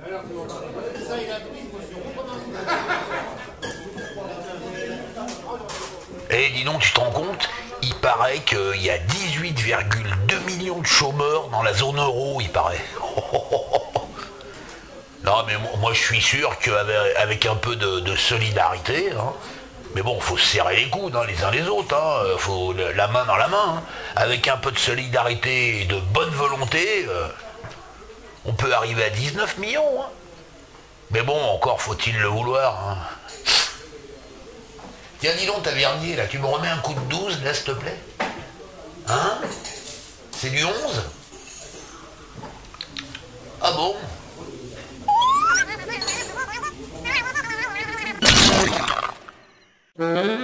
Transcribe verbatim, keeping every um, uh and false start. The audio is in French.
Eh, dis donc, tu te rends compte? Il paraît qu'il y a dix-huit virgule deux millions de chômeurs dans la zone euro, il paraît. Non, mais moi, je suis sûr qu'avec un peu de, de solidarité, hein, mais bon, faut se serrer les coudes, hein, les uns les autres, hein, faut la main dans la main, hein, avec un peu de solidarité et de bonne volonté, euh, on peut arriver à dix-neuf millions. Hein. Mais bon, encore faut-il le vouloir. Hein. Tiens, dis donc, tavernier, là, tu me remets un coup de douze, là, s'il te plaît? Hein? C'est du onze? Ah bon? Mm-hmm.